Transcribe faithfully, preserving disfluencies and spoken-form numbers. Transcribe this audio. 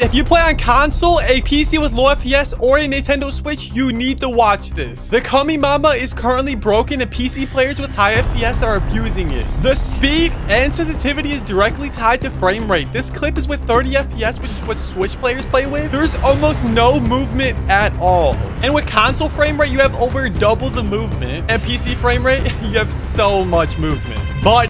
If you play on console, a P C with low F P S, or a Nintendo Switch, you need to watch this. The Kamehameha is currently broken and P C players with high F P S are abusing it. The speed and sensitivity is directly tied to frame rate. This clip is with thirty F P S, which is what Switch players play with. There's almost no movement at all. And with console frame rate, you have over double the movement. And P C frame rate, you have so much movement. But